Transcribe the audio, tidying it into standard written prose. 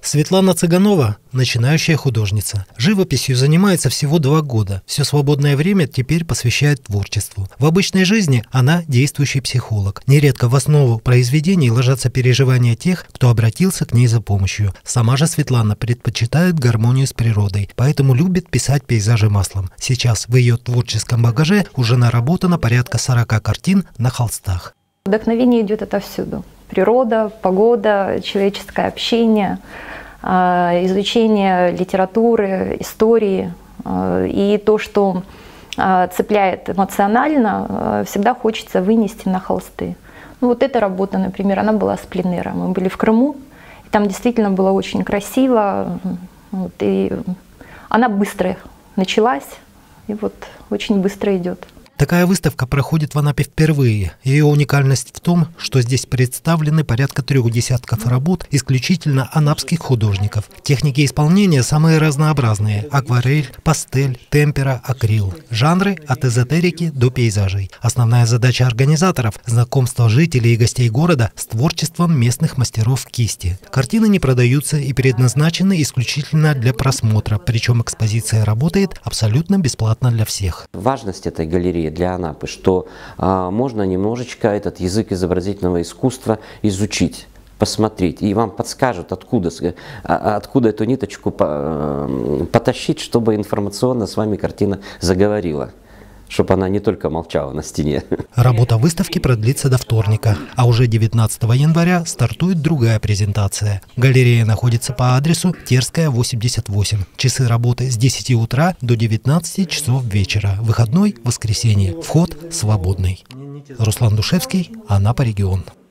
Светлана Цыганова – начинающая художница. Живописью занимается всего 2 года. Все свободное время теперь посвящает творчеству. В обычной жизни она действующий психолог. Нередко в основу произведений ложатся переживания тех, кто обратился к ней за помощью. Сама же Светлана предпочитает гармонию с природой, поэтому любит писать пейзажи маслом. Сейчас в ее творческом багаже уже наработано порядка 40 картин на холстах. Вдохновение идет отовсюду. Природа, погода, человеческое общение, изучение литературы, истории. И то, что цепляет эмоционально, всегда хочется вынести на холсты. Ну, вот эта работа, например, она была с пленэра. Мы были в Крыму, и там действительно было очень красиво. Вот, и она быстро началась, и вот очень быстро идет. Такая выставка проходит в Анапе впервые. Ее уникальность в том, что здесь представлены порядка 3 десятков работ исключительно анапских художников. Техники исполнения самые разнообразные – акварель, пастель, темпера, акрил. Жанры от эзотерики до пейзажей. Основная задача организаторов – знакомство жителей и гостей города с творчеством местных мастеров кисти. Картины не продаются и предназначены исключительно для просмотра, причем экспозиция работает абсолютно бесплатно для всех. Важность этой галереи для Анапы, что можно немножечко этот язык изобразительного искусства изучить, посмотреть, и вам подскажут, откуда эту ниточку потащить, чтобы информационно с вами картина заговорила, чтобы она не только молчала на стене. Работа выставки продлится до вторника, а уже 19 января стартует другая презентация. Галерея находится по адресу Терская, 88. Часы работы с 10 утра до 19 часов вечера. Выходной – воскресенье. Вход свободный. Руслан Душевский, Анапа регион.